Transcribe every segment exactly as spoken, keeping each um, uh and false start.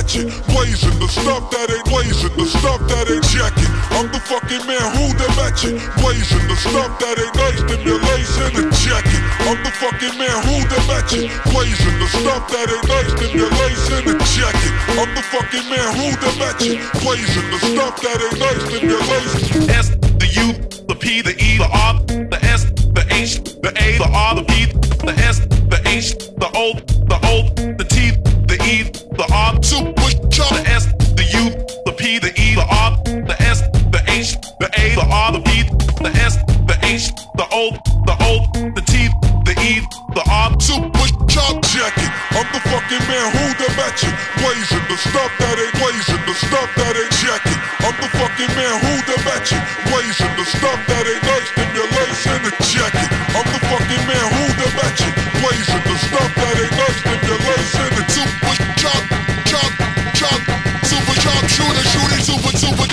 matching, blazing the stuff that ain't blazing, the stuff that ain't checking. I'm the fucking man who they matching, blazing the stuff that ain't nice, stimulation and checking. I'm the fucking man who they matching, blazing the stuff that ain't nice, stimulation and checking. I'm the fucking man who they matching, blazing the stuff that ain't nice, stimulation. S, the U, the P, the E, the R, the S, the H, the A, the R, the P, the S, the H, the O, the O, the T, the E, the R, super chop. The S, the U, the P, the E, the R, the S, the H, the A, the R, the P, the S, the H, the O, the O, the T, the E, the R, super chop. Check it. I'm the fucking man who they matching, blazing the stuff that ain't blazing, the stuff that ain't checking. I'm the fucking man who they matching, blazing the stuff that ain't nice, stimulation and checking. I'm the fucking man who they matching, blazing the stuff that ain't nice, stimulation and super chop, chop, chop, super chop, shooter, shooting, super, super,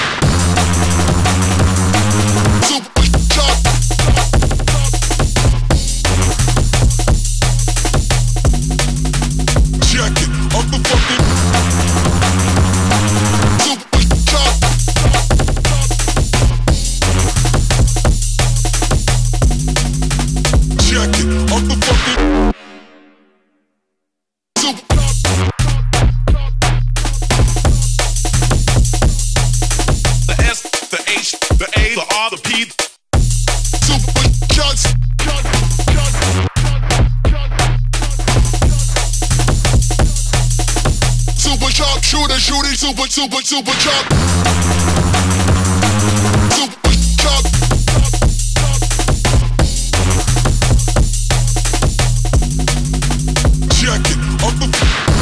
super chop. Check it. I'm the fucking super chop. Check it. I'm the fucking super. The S, the H, the A, the R, the P, Super shots. Super chop, shooter, shooting, super, super, super chop. Super chop. Check it. I'm the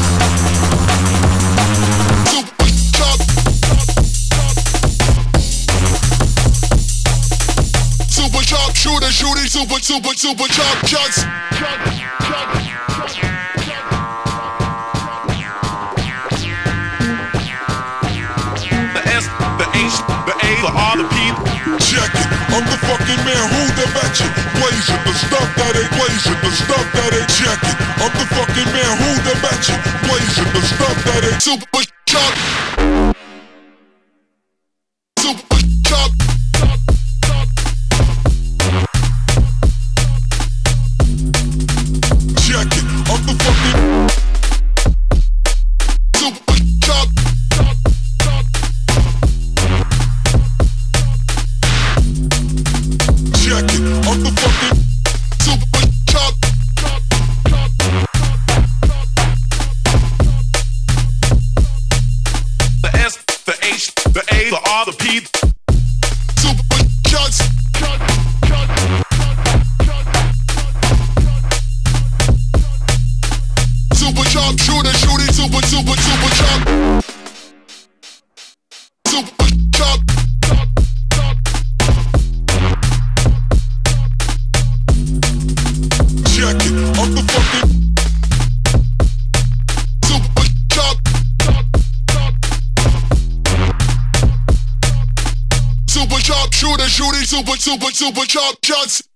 super chop. Super chop, shooter, shooting, super, super, super chop shots. the R, the P. Check it. I'm the fucking man who they matching, blazing the stuff that ain't blazing, the stuff that ain't checking. I'm the fucking man who they matching, blazing the stuff that ain't super chop. Super chop. Check it. I'm the fucking super chop. Check it. I'm the fucking super chop. The S, the H, the A, the R, the P. Super shots. Super chop, shooter, shooting, super, super, super chop. Super chop. Check it. I'm the fucking super chop. Super chop, shooter, shooting, super, super, super chop shots.